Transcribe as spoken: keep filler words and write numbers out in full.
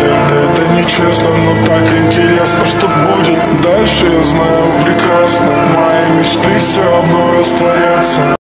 постели. Это нечестно, но так интересно, что будет дальше, я знаю прекрасно. Мои мечты все равно растворятся.